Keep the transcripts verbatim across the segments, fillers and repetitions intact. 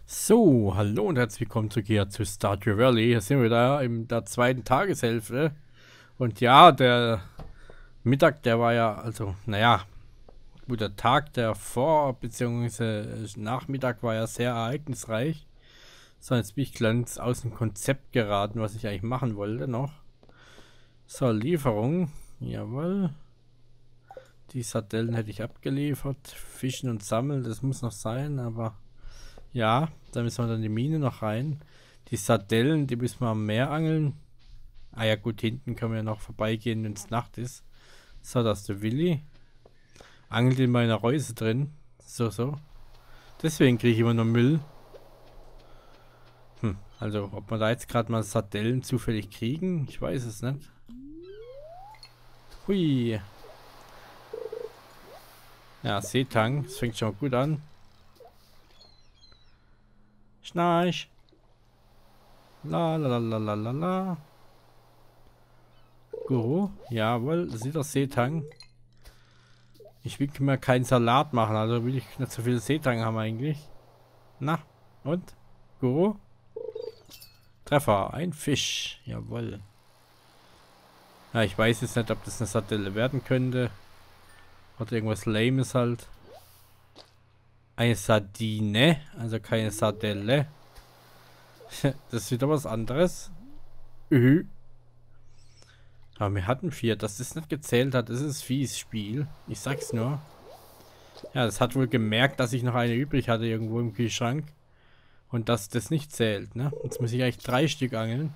So, hallo und herzlich willkommen zurück hier zu Stardew Valley. Hier sind wir wieder in der zweiten Tageshälfte. Und ja, der Mittag, der war ja, also, naja, gut, der Tag der Vor- bzw. Nachmittag war ja sehr ereignisreich. So, jetzt bin ich ganz aus dem Konzept geraten, was ich eigentlich machen wollte noch. So, Lieferung. Jawohl. Die Sardellen hätte ich abgeliefert. Fischen und Sammeln, das muss noch sein, aber... Ja, da müssen wir dann die Mine noch rein. Die Sardellen, die müssen wir am Meer angeln. Ah ja gut, hinten können wir noch vorbeigehen, wenn es Nacht ist. So, da ist der Willi. Angelt in meiner Reuse drin. So, so. Deswegen kriege ich immer nur Müll. Hm, also ob wir da jetzt gerade mal Sardellen zufällig kriegen, ich weiß es nicht. Hui. Ja, Seetang, das fängt schon mal gut an. Schnarch. La la la la la la. Guru, jawohl, das ist der Seetang. Ich will mir keinen Salat machen, also will ich nicht so viel Seetang haben eigentlich. Na, und? Guru? Treffer, ein Fisch, jawohl. Ja, ich weiß jetzt nicht, ob das eine Sardelle werden könnte. Oder irgendwas Lames halt. Eine Sardine, also keine Sardelle. Das ist wieder was anderes. Ühü. Aber wir hatten vier, dass das nicht gezählt hat, das ist fies Spiel. Ich sag's nur. Ja, das hat wohl gemerkt, dass ich noch eine übrig hatte irgendwo im Kühlschrank. Und dass das nicht zählt, ne? Jetzt muss ich eigentlich drei Stück angeln.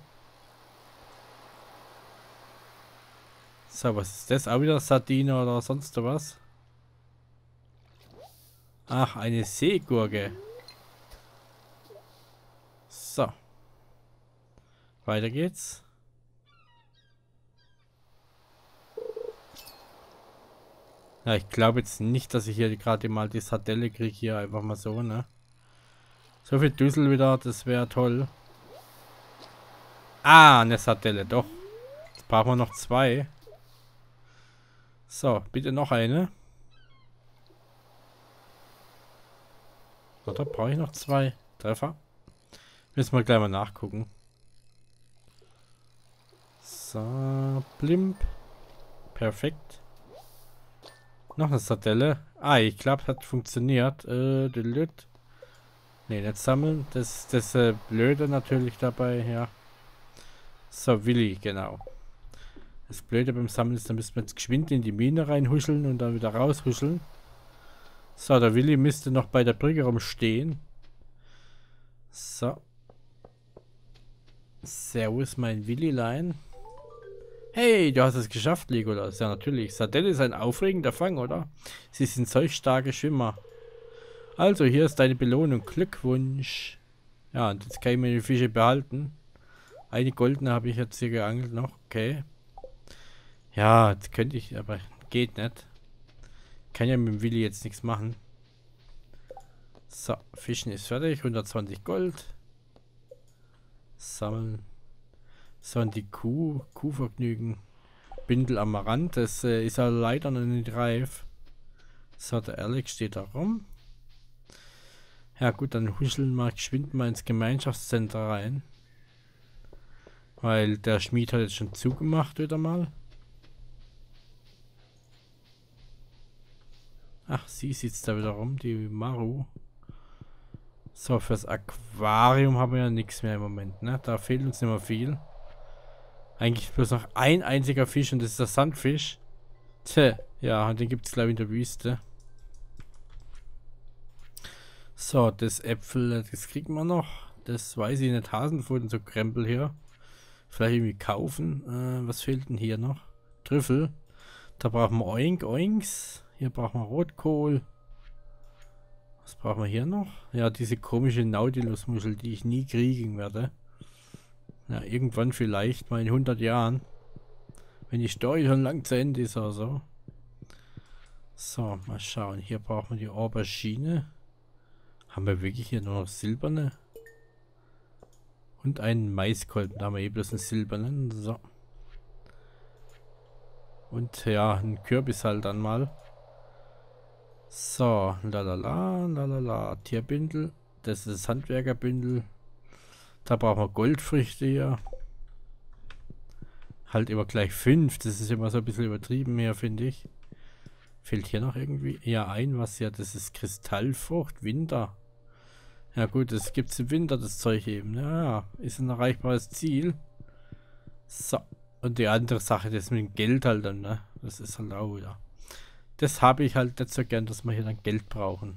So, was ist das? Auch wieder Sardine oder sonst was? Ach, eine Seegurke. So. Weiter geht's. Ja, ich glaube jetzt nicht, dass ich hier gerade mal die Sardelle kriege. Hier einfach mal so, ne? So viel Düssel wieder, das wäre toll. Ah, eine Sardelle, doch. Jetzt brauchen wir noch zwei. So, bitte noch eine. Oder brauche ich noch zwei Treffer? Müssen wir gleich mal nachgucken. So, blimp. Perfekt. Noch eine Sardelle. Ah, ich glaube, hat funktioniert. Äh, Ne, nicht sammeln. Das, das äh, Blöde natürlich dabei, ja. So, Willi, genau. Das Blöde beim Sammeln ist, da müssen wir jetzt geschwind in die Mine reinhuscheln und dann wieder raushuscheln. So, der Willi müsste noch bei der Brücke rumstehen. So. Servus, mein Willilein. Hey, du hast es geschafft, Legolas. Ja, natürlich. Sardelle ist ein aufregender Fang, oder? Sie sind solch starke Schwimmer. Also, hier ist deine Belohnung. Glückwunsch. Ja, und jetzt kann ich mir die Fische behalten. Eine goldene habe ich jetzt hier geangelt noch. Okay. Ja, jetzt könnte ich, aber geht nicht. Kann ja mit dem Willi jetzt nichts machen. So, Fischen ist fertig. hundertzwanzig Gold. Sammeln. So, und die Kuh. Kuhvergnügen. Bindel Amaranth. Das äh, ist ja leider noch nicht reif. So, der Alex steht da rum. Ja gut, dann huscheln wir geschwind mal ins Gemeinschaftszentrum rein. Weil der Schmied hat jetzt schon zugemacht wieder mal. Ach, sie sitzt da wieder rum, die Maru. So, fürs Aquarium haben wir ja nichts mehr im Moment, ne? Da fehlt uns nicht mehr viel. Eigentlich bloß noch ein einziger Fisch und das ist der Sandfisch. Tja, ja, und den gibt es glaube ich in der Wüste. So, das Äpfel, das kriegen wir noch. Das weiß ich nicht. Hasenfutter, so Krempel hier. Vielleicht irgendwie kaufen. Äh, was fehlt denn hier noch? Trüffel. Da brauchen wir Oink, Oinks. Hier brauchen wir Rotkohl. Was brauchen wir hier noch? Ja, diese komische Nautilus-Muschel, die ich nie kriegen werde. Ja, irgendwann vielleicht mal in hundert Jahren. Wenn die Story schon lang zu Ende ist oder so. So, mal schauen. Hier brauchen wir die Aubergine. Haben wir wirklich hier nur noch silberne? Und einen Maiskolben. Da haben wir eh bloß einen silbernen. So. Und ja, ein Kürbis halt dann mal. So, lalala, lalala. Tierbündel. das ist das Handwerkerbündel. Da brauchen wir Goldfrüchte hier. Halt immer gleich fünf. Das ist immer so ein bisschen übertrieben hier, finde ich. Fehlt hier noch irgendwie? Ja, ein was ja. Das ist Kristallfrucht. Winter. Ja gut, das gibt es im Winter, das Zeug eben. Ja, ist ein erreichbares Ziel. So. Und die andere Sache, das mit dem Geld halt dann, ne? Das ist halt auch wieder. Das habe ich halt nicht so gern, dass wir hier dann Geld brauchen.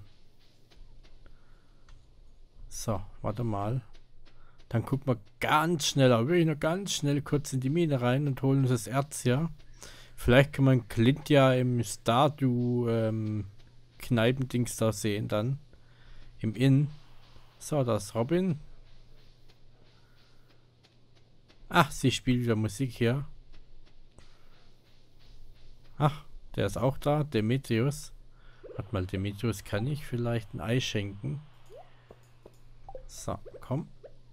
So, warte mal. Dann gucken wir ganz schnell, aber wirklich nur ganz schnell kurz in die Mine rein und holen uns das Erz hier. Vielleicht kann man Clint ja im Stardew ähm, Kneipendings da sehen dann. Im Inn. So, da ist Robin. Ach, sie spielt wieder Musik hier. Ach, der ist auch da. Demetrius. Warte mal, Demetrius, kann ich vielleicht ein Ei schenken? So, komm.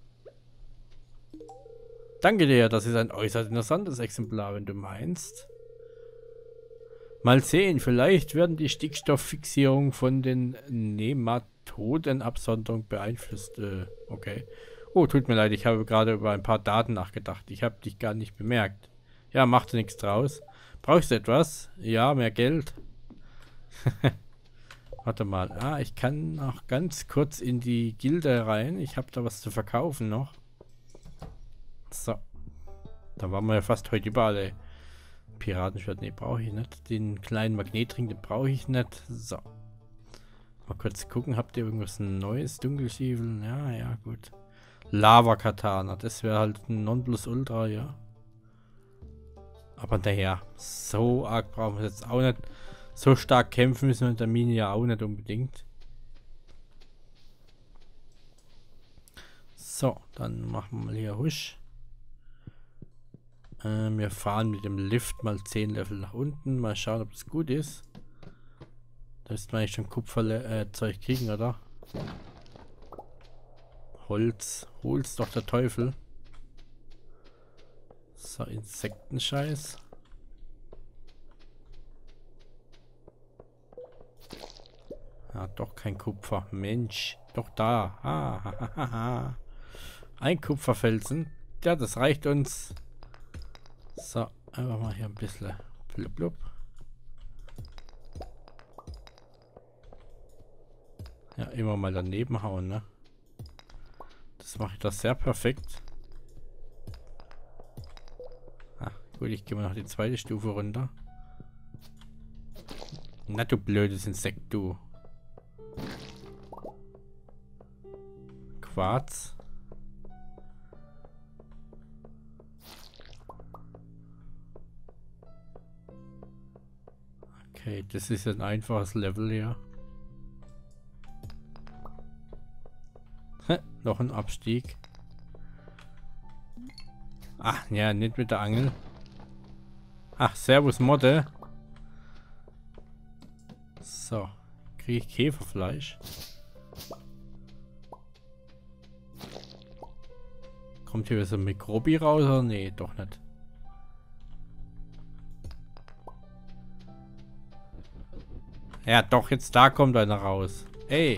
Danke dir, das ist ein äußerst interessantes Exemplar, wenn du meinst. Mal sehen, vielleicht werden die Stickstofffixierung von den Nematodenabsonderung beeinflusst. Äh, okay. Oh, tut mir leid, ich habe gerade über ein paar Daten nachgedacht. Ich habe dich gar nicht bemerkt. Ja, macht nichts draus. Brauchst du etwas? Ja, mehr Geld. Warte mal. Ah, ich kann noch ganz kurz in die Gilde rein. Ich habe da was zu verkaufen noch. So. Da waren wir ja fast heute überall, ey. Piratenschwert, ne, brauche ich nicht. Den kleinen Magnetring, den brauche ich nicht. So. Mal kurz gucken, habt ihr irgendwas Neues? Dunkelstiefel? Ja, ja, gut. Lava-Katana, das wäre halt ein Nonplusultra, ja. Aber naja, so arg brauchen wir jetzt auch nicht. So stark kämpfen müssen wir in der Mine ja auch nicht unbedingt. So, dann machen wir mal hier Husch. Äh, wir fahren mit dem Lift mal zehn Level nach unten. Mal schauen, ob das gut ist. Da ist man eigentlich schon Kupferzeug äh, kriegen, oder? Holz. Hol's doch der Teufel. So, Insektenscheiß. Ah, doch kein Kupfer. Mensch. Doch da. Ah, ha, ha, ha. Ein Kupferfelsen. Ja, das reicht uns. So, einfach mal hier ein bisschen blub, blub. Ja, immer mal daneben hauen, ne? Das mache ich doch sehr perfekt. Ah, gut, ich gehe mal noch die zweite Stufe runter. Na, du blödes Insekt, du. Quarz. Okay, das ist ein einfaches Level hier. Noch ein Abstieg. Ach, ja, nicht mit der Angel. Ach, Servus Modde. So, kriege ich Käferfleisch. Kommt hier so ein Mikrobi raus oder? Nee, doch nicht. Ja, doch, jetzt da kommt einer raus. Ey.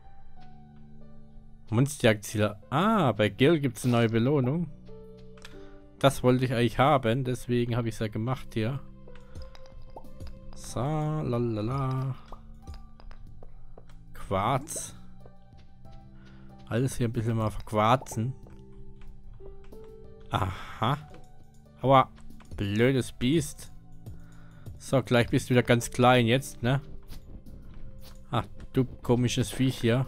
Monsterjagdziele. Ah, bei Gil gibt es eine neue Belohnung. Das wollte ich eigentlich haben, deswegen habe ich es ja gemacht hier. So, lalala. Quarz. Alles hier ein bisschen mal verquarzen. Aha. Aua. Blödes Biest. So, gleich bist du wieder ganz klein jetzt, ne? Ach, du komisches Viech hier.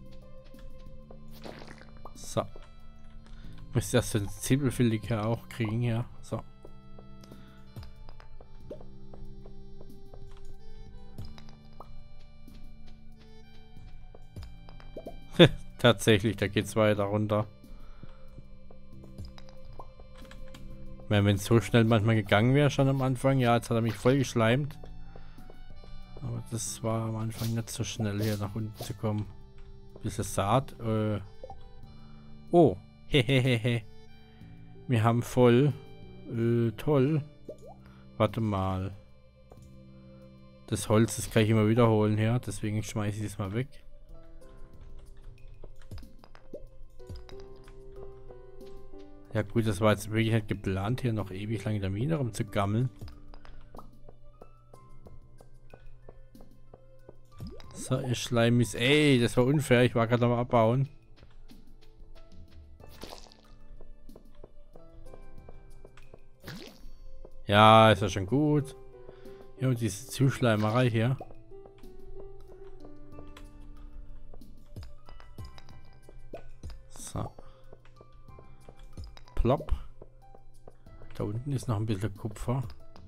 So. Ich muss erst den Zibbelfillig hier auch kriegen, ja. So. Tatsächlich, da geht's weiter runter. Wenn es so schnell manchmal gegangen wäre, schon am Anfang. Ja, jetzt hat er mich voll geschleimt. Aber das war am Anfang nicht so schnell, hier nach unten zu kommen. Bisschen Saat. Äh. Oh. Hehehehe. Wir haben voll. Äh, toll. Warte mal. Das Holz, das kann ich immer wiederholen hier. Deswegen schmeiße ich es mal weg. Ja gut, das war jetzt wirklich nicht geplant, hier noch ewig lang in der Mine rumzugammeln. So, ihr Schleim ist... Ey, das war unfair. Ich war gerade am Abbauen. Ja, ist ja schon gut. Ja, und diese Zuschleimerei hier. So. Plopp. Da unten ist noch ein bisschen Kupfer.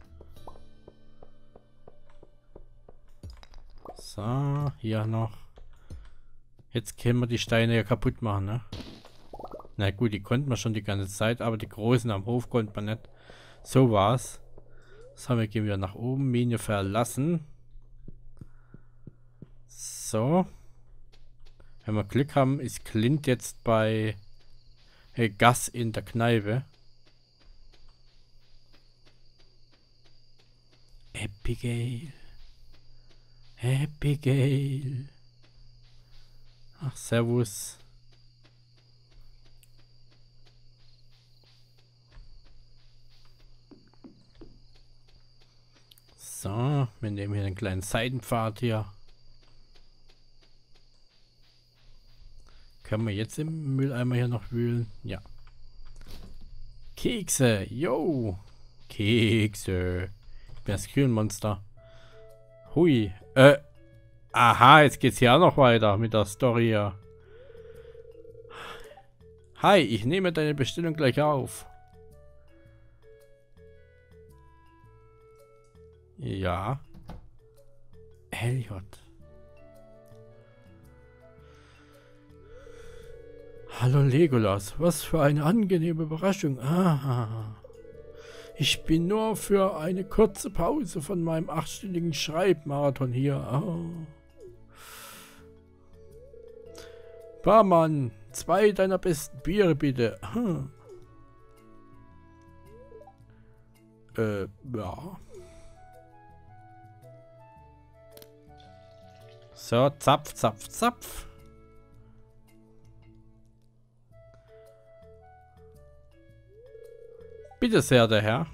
So, hier noch. Jetzt können wir die Steine ja kaputt machen, ne? Na gut, die konnten wir schon die ganze Zeit, aber die großen am Hof konnte man nicht. So war's. So, wir gehen wieder nach oben. Mine verlassen. So. Wenn wir Glück haben, ist Clint jetzt bei hey, Gas in der Kneipe. Abigail. Abigail. Ach, servus. So, wir nehmen hier einen kleinen Seitenpfad hier. Können wir jetzt im Mülleimer hier noch wühlen? Ja. Kekse, yo. Kekse. Ich bin das Kühlmonster. Hui. Äh. Aha, jetzt geht's hier auch noch weiter mit der Story hier. Hi, ich nehme deine Bestellung gleich auf. Ja. Elliot. Hallo Legolas, was für eine angenehme Überraschung. Ah. Ich bin nur für eine kurze Pause von meinem achtstündigen Schreibmarathon hier. Oh. Barmann, zwei deiner besten Biere bitte. Hm. Äh, ja. So, zapf, zapf, zapf. Bitte sehr, der Herr.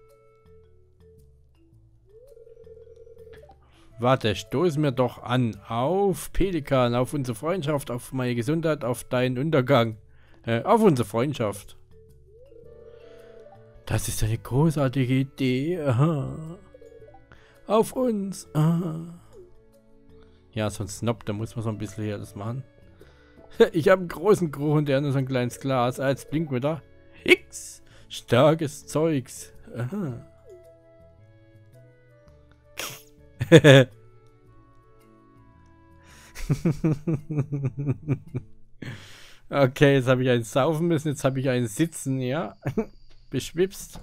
Warte, stoß mir doch an. Auf Pelikan, auf unsere Freundschaft, auf meine Gesundheit, auf deinen Untergang. Äh, auf unsere Freundschaft. Das ist eine großartige Idee. Aha. Auf uns. Aha. Ja, so ein Snob, da muss man so ein bisschen hier das machen. Ich habe einen großen Kuchen, der nur so ein kleines Glas. Ah, jetzt blinkt wieder. X. Starkes Zeugs. Aha. Okay, jetzt habe ich einen saufen müssen, jetzt habe ich einen sitzen, ja. Beschwipst.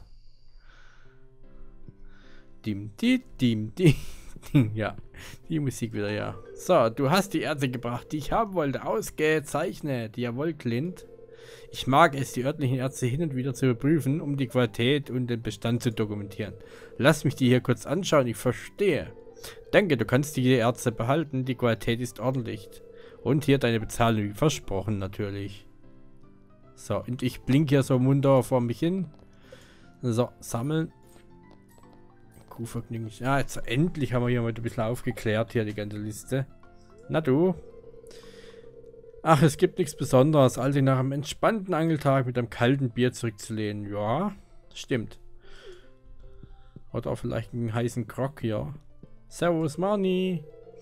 Dim, di, dim, di. Ja, die Musik wieder, ja. So, du hast die Erze gebracht, die ich haben wollte. Ausgezeichnet. Jawohl, Clint. Ich mag es, die örtlichen Erze hin und wieder zu überprüfen, um die Qualität und den Bestand zu dokumentieren. Lass mich die hier kurz anschauen, ich verstehe. Danke, du kannst die Erze behalten, die Qualität ist ordentlich. Und hier deine Bezahlung, wie versprochen natürlich. So, und ich blinke hier so munter vor mich hin. So, sammeln. Kuhvergnügen. Ja, jetzt endlich haben wir hier mal ein bisschen aufgeklärt, hier die ganze Liste. Na du. Ach, es gibt nichts Besonderes, als sich nach einem entspannten Angeltag mit einem kalten Bier zurückzulehnen. Ja, stimmt. Oder auch vielleicht einen heißen Grog hier. Servus, Marni.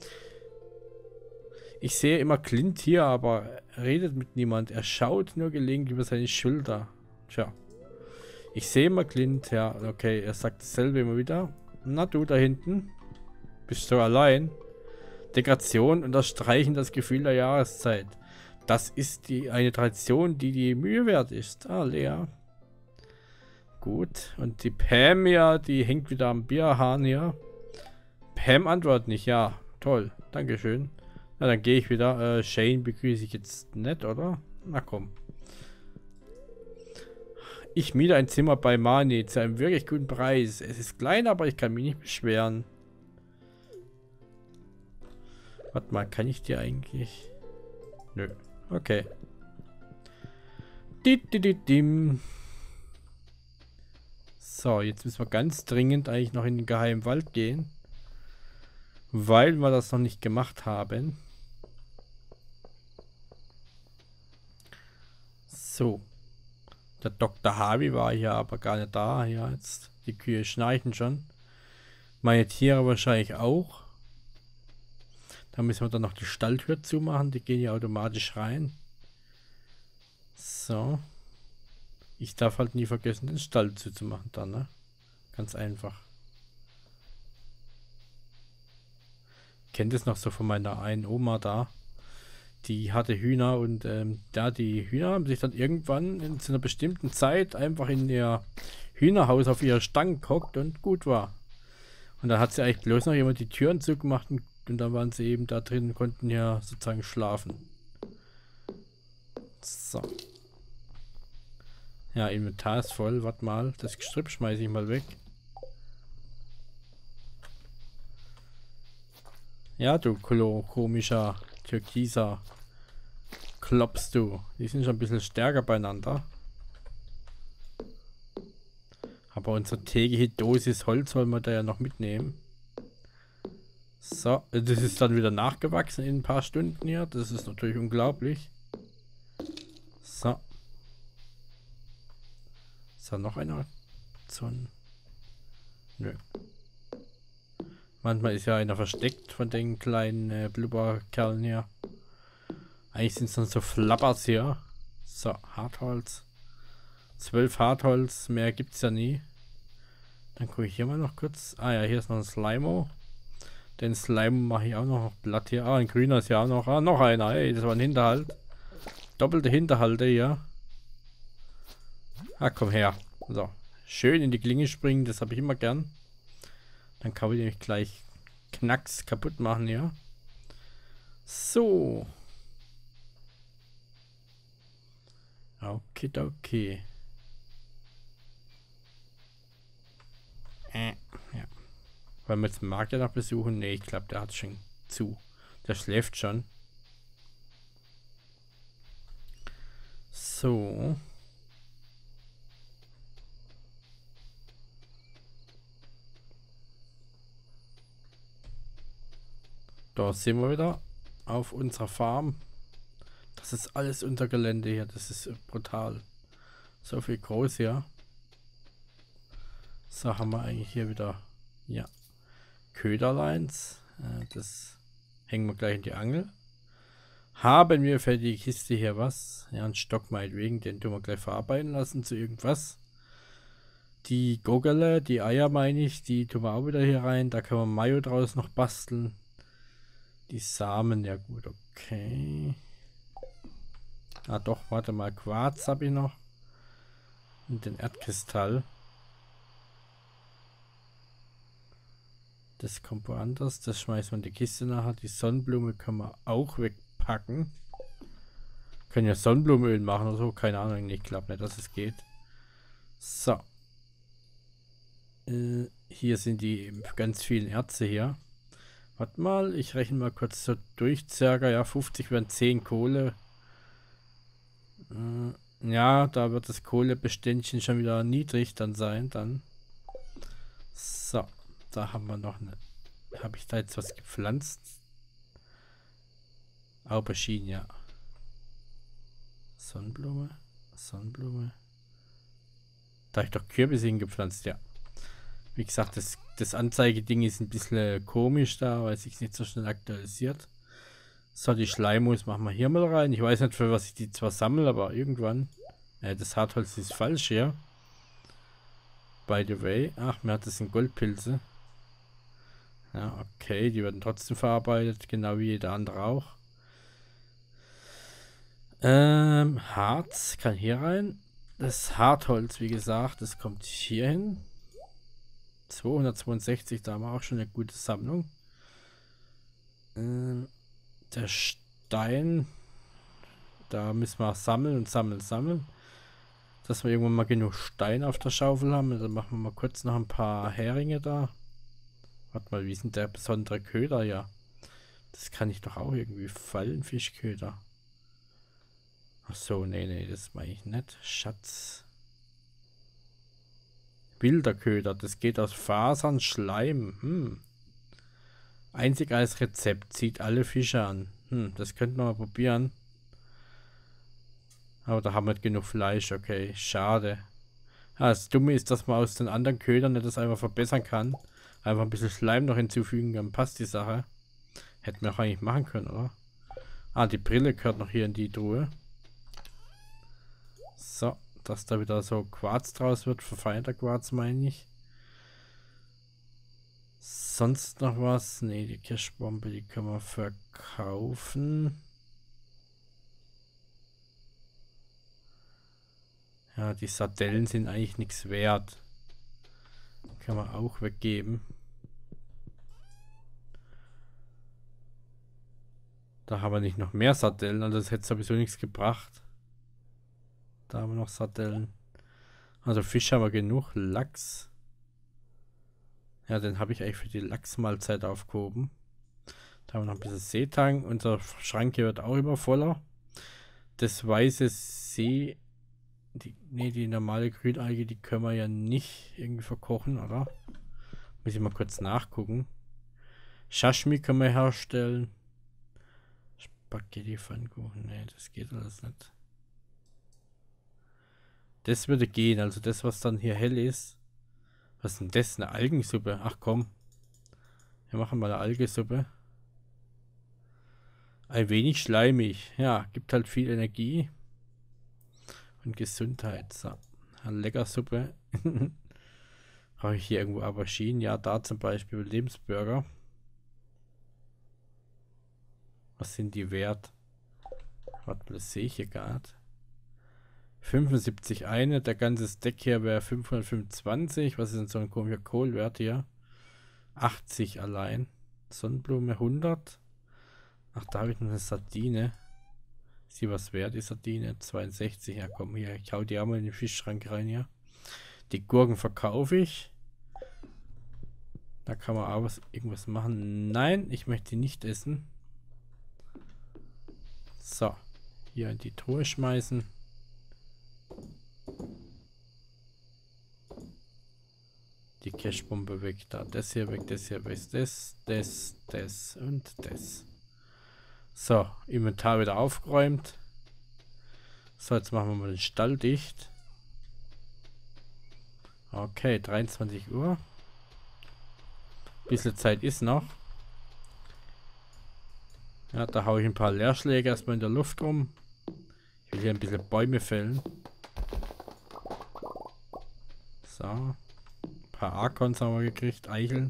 Ich sehe immer Clint hier, aber er redet mit niemand. Er schaut nur gelegentlich über seine Schulter. Tja. Ich sehe immer Clint, ja. Okay, er sagt dasselbe immer wieder. Na du, da hinten. Bist du allein? Dekoration unterstreichen das Gefühl der Jahreszeit. Das ist die eine Tradition, die die Mühe wert ist. Ah, Lea. Gut. Und die Pam, ja, die hängt wieder am Bierhahn hier. Pam antwortet nicht. Ja, toll. Dankeschön. Na, dann gehe ich wieder. Äh, Shane begrüße ich jetzt nicht, oder? Na komm. Ich miete ein Zimmer bei Marnie zu einem wirklich guten Preis. Es ist klein, aber ich kann mich nicht beschweren. Warte mal, kann ich dir eigentlich... Nö. Okay. So, jetzt müssen wir ganz dringend eigentlich noch in den geheimen Wald gehen. Weil wir das noch nicht gemacht haben. So. Der Doktor Harvey war hier aber gar nicht da. Ja, jetzt die Kühe schnarchen schon. Meine Tiere wahrscheinlich auch. Da müssen wir dann noch die Stalltür zumachen. Die gehen ja automatisch rein. So. Ich darf halt nie vergessen, den Stall zuzumachen dann, ne? Ganz einfach. Ich kenne das noch so von meiner einen Oma da. Die hatte Hühner und ähm, da die Hühner haben sich dann irgendwann in zu einer bestimmten Zeit einfach in ihr Hühnerhaus auf ihre Stangen gehockt und gut war. Und da hat sie eigentlich bloß noch jemand die Türen zugemacht und, und dann waren sie eben da drin und konnten ja sozusagen schlafen. So. Ja, Inventar ist voll. Warte mal, das Gestrüpp schmeiße ich mal weg. Ja, du komischer Türkiser. Kloppst du. Die sind schon ein bisschen stärker beieinander. Aber unsere tägliche Dosis Holz wollen wir da ja noch mitnehmen. So, das ist dann wieder nachgewachsen in ein paar Stunden hier. Das ist natürlich unglaublich. So. Ist da noch einer? So ein... Nö. Manchmal ist ja einer versteckt von den kleinen äh, Blubberkerlen hier. Eigentlich sind es dann so Flappers hier. So, Hartholz. Zwölf Hartholz, mehr gibt es ja nie. Dann gucke ich hier mal noch kurz. Ah ja, hier ist noch ein Slimo. Den Slimo mache ich auch noch Blatt hier. Ah, ein grüner ist ja auch noch. Ah, noch einer. Ey, das war ein Hinterhalt. Doppelte Hinterhalte hier. Ah, komm her. So. Schön in die Klinge springen, das habe ich immer gern. Dann kann ich nämlich gleich Knacks kaputt machen, ja. So. Okay, okay. Äh, ja. Wollen wir jetzt den Markt ja noch besuchen? Ne, ich glaube, der hat schon zu. Der schläft schon. So. Da sind wir wieder auf unserer Farm. Das ist alles unter Gelände hier. Das ist brutal. So viel groß hier. So haben wir eigentlich hier wieder, ja, Köderleins. Äh, das hängen wir gleich in die Angel. Haben wir für die Kiste hier was? Ja, einen Stock meinetwegen. Den tun wir gleich verarbeiten lassen zu irgendwas. Die Gogele, die Eier meine ich, die tun wir auch wieder hier rein. Da können wir Mayo draus noch basteln. Die Samen, ja gut, okay. Ah doch, warte mal, Quarz habe ich noch. Und den Erdkristall. Das kommt woanders. Das schmeißen wir in die Kiste nachher. Die Sonnenblume können wir auch wegpacken. Können ja Sonnenblumenöl machen oder so. Keine Ahnung, ich glaube nicht, dass es geht. So. Äh, hier sind die ganz vielen Erze hier. Warte mal, ich rechne mal kurz so durch. Circa, ja, fünfzig wären zehn Kohle. Äh, ja, da wird das Kohlebeständchen schon wieder niedrig dann sein. Dann. So, da haben wir noch eine. Habe ich da jetzt was gepflanzt? Aubergine, ja. Sonnenblume, Sonnenblume. Da habe ich doch Kürbisse hingepflanzt, ja. Wie gesagt, das, das Anzeigeding ist ein bisschen komisch da, weil es sich nicht so schnell aktualisiert. So, die Schleimmus machen wir hier mal rein. Ich weiß nicht, für was ich die zwar sammle, aber irgendwann. Äh, das Hartholz ist falsch hier. By the way. Ach, mir hat das in Goldpilze. Ja, okay, die werden trotzdem verarbeitet, genau wie jeder andere auch. Ähm, Harz kann hier rein. Das Hartholz, wie gesagt, das kommt hier hin. zweihundertzweiundsechzig, da haben wir auch schon eine gute Sammlung. Ähm, der Stein, da müssen wir sammeln und sammeln, sammeln. Dass wir irgendwann mal genug Stein auf der Schaufel haben. Dann machen wir mal kurz noch ein paar Heringe da. Warte mal, wie ist denn der besondere Köder? Ja, das kann ich doch auch irgendwie fallen, Fischköder. Ach so, nee, nee, das meine ich nicht. Schatz. Wilder Köder, das geht aus Fasern, Schleim. Hm. Einzig als Rezept, zieht alle Fische an. Hm, das könnten wir mal probieren. Aber da haben wir nicht genug Fleisch, okay, schade. Ah, das Dumme ist, dass man aus den anderen Ködern nicht das einfach verbessern kann. Einfach ein bisschen Schleim noch hinzufügen, dann passt die Sache. Hätten wir auch eigentlich machen können, oder? Ah, die Brille gehört noch hier in die Truhe. So, dass da wieder so Quarz draus wird, verfeinerter Quarz meine ich. Sonst noch was? Ne, die Kirschbombe, die können wir verkaufen. Ja, die Sardellen sind eigentlich nichts wert. Kann man auch weggeben. Da haben wir nicht noch mehr Sardellen, also das hätte sowieso nichts gebracht. Da haben wir noch Sardellen. Also Fisch haben wir genug. Lachs. Ja, den habe ich eigentlich für die Lachsmahlzeit aufgehoben. Da haben wir noch ein bisschen Seetang. Unser Schrank hier wird auch immer voller. Das weiße See... Die, nee, die normale Grünalge, die können wir ja nicht irgendwie verkochen, oder? Muss ich mal kurz nachgucken. Sashimi können wir herstellen. Spaghetti Pfannkuchen. Nee, das geht alles nicht. Das würde gehen, also das, was dann hier hell ist. Was ist denn das? Eine Algensuppe? Ach komm. Wir machen mal eine Algensuppe. Ein wenig schleimig. Ja, gibt halt viel Energie. Und Gesundheit. So. Eine lecker Suppe. Brauche ich hier irgendwo Auberginen? Ja, da zum Beispiel Lebensburger. Was sind die wert? Warte, das sehe ich hier gerade. fünfundsiebzig eine. Der ganze Stack hier wäre fünfhundertfünfundzwanzig. Was ist denn so ein komischer Kohlwert hier? achtzig allein. Sonnenblume hundert. Ach, da habe ich noch eine Sardine. Ist die was wert, die Sardine? zweiundsechzig. Ja, komm hier. Ich hau die auch mal in den Fischschrank rein hier. Die Gurken verkaufe ich. Da kann man auch was, irgendwas machen. Nein, ich möchte die nicht essen. So. Hier in die Truhe schmeißen. Die Cashbombe weg. Da, das hier weg, das hier weg. Das, das, das und das. So, Inventar wieder aufgeräumt. So, jetzt machen wir mal den Stall dicht. Okay, dreiundzwanzig Uhr. Bisschen Zeit ist noch. Ja, da haue ich ein paar Leerschläge erstmal in der Luft rum. Ich will hier ein bisschen Bäume fällen. So. Ein paar Arkons haben wir gekriegt, Eicheln.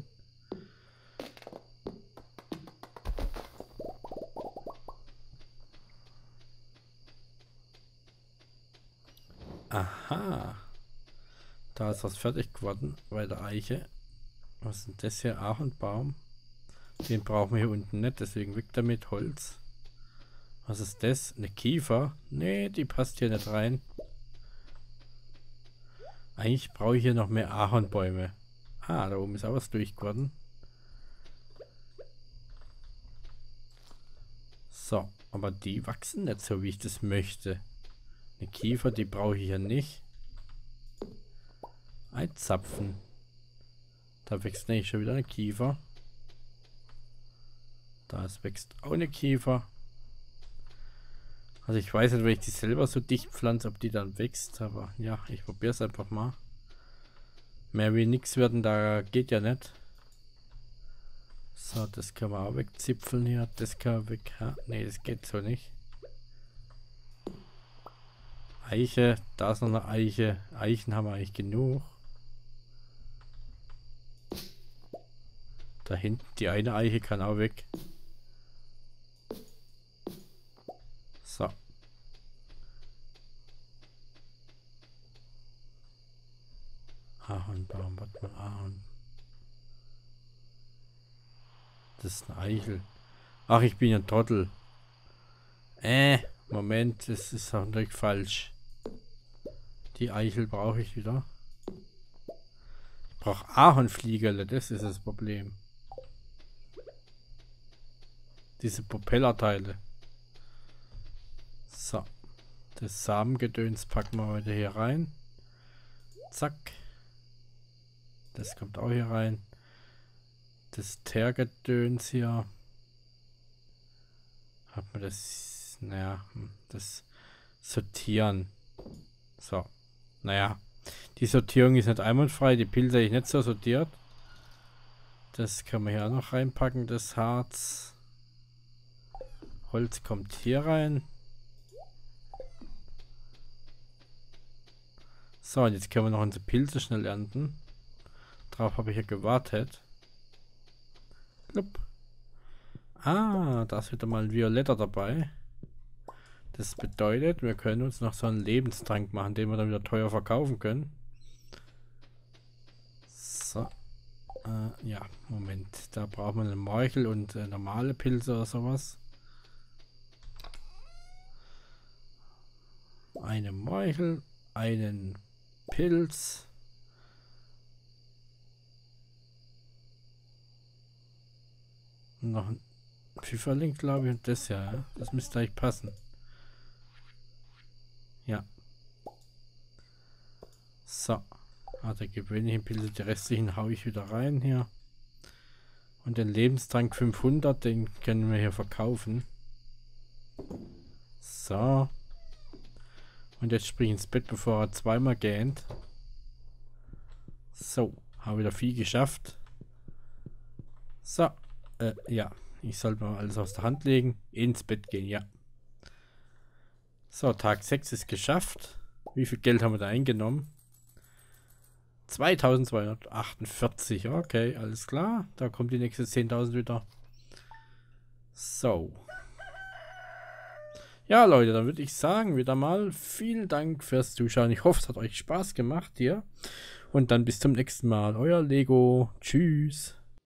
Aha. Da ist was fertig geworden bei der Eiche. Was ist denn das hier? Ahornbaum. Den brauchen wir hier unten nicht, deswegen weg damit Holz. Was ist das? Eine Kiefer? Nee, die passt hier nicht rein. Eigentlich brauche ich hier noch mehr Ahornbäume. Ah, da oben ist auch was durch geworden. So, aber die wachsen nicht so, wie ich das möchte. Eine Kiefer, die brauche ich ja nicht. Ein Zapfen. Da wächst nämlich schon wieder eine Kiefer. Da wächst auch eine Kiefer. Also ich weiß nicht, wenn ich die selber so dicht pflanze, ob die dann wächst. Aber ja, ich probiere es einfach mal. Mehr wie nichts werden, da geht ja nicht. So, das kann man auch wegzipfeln hier. Das kann man weg. Ne, das geht so nicht. Eiche, da ist noch eine Eiche. Eichen haben wir eigentlich genug. Da hinten, die eine Eiche kann auch weg. So. Ahornbaum, warte mal, Ahorn. Das ist ein Eichel. Ach, ich bin ein Trottel. Äh, Moment, das ist auch nicht falsch. Die Eichel brauche ich wieder. Ich brauche Ahornfliegerle, das ist das Problem. Diese Propellerteile. So. Das Samengedöns packen wir heute hier rein. Zack. Das kommt auch hier rein. Das Teergedöns hier. Hat man das... Naja, das Sortieren. So. Naja. Die Sortierung ist nicht einwandfrei. Die Pilze ich nicht so sortiert. Das können wir hier auch noch reinpacken. Das Harz. Holz kommt hier rein. So, und jetzt können wir noch unsere Pilze schnell ernten. Darauf habe ich ja gewartet. Lupp. Ah, da ist wieder mal ein Violetter dabei. Das bedeutet, wir können uns noch so einen Lebenstrank machen, den wir dann wieder teuer verkaufen können. So. Äh, ja, Moment. Da brauchen wir einen Morchel und äh, normale Pilze oder sowas. Eine Morchel, einen Pilz. Noch ein Pfifferling, glaube ich, und das ja, ja. Das müsste eigentlich passen. Ja. So. Ah, der gewöhnlichen Pilze, die restlichen haue ich wieder rein hier. Und den Lebenstrank fünfhundert, den können wir hier verkaufen. So. Und jetzt spring ich ins Bett, bevor er zweimal gähnt. So. Habe wieder viel geschafft. So. Äh, ja. Ich sollte mal alles aus der Hand legen. Ins Bett gehen, ja. So, Tag sechs ist geschafft. Wie viel Geld haben wir da eingenommen? zweitausendzweihundertachtundvierzig. Okay, alles klar. Da kommt die nächste zehntausend wieder. So. Ja, Leute, dann würde ich sagen, wieder mal vielen Dank fürs Zuschauen. Ich hoffe, es hat euch Spaß gemacht hier. Und dann bis zum nächsten Mal. Euer Lego. Tschüss.